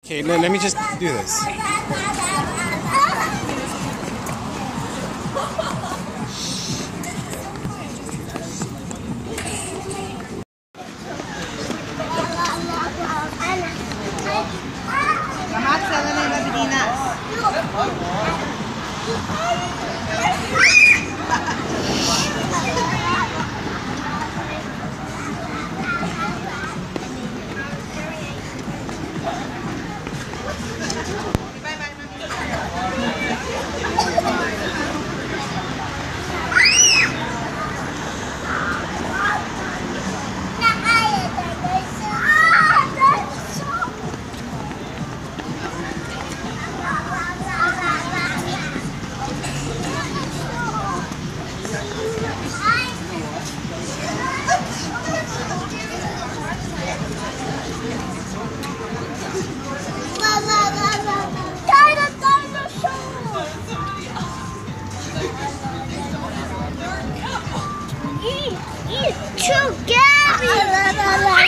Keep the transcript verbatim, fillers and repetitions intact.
Okay, let, let me just do this. Lahat sila na yung Pilipinas. Eat, eat, chew, Gabby!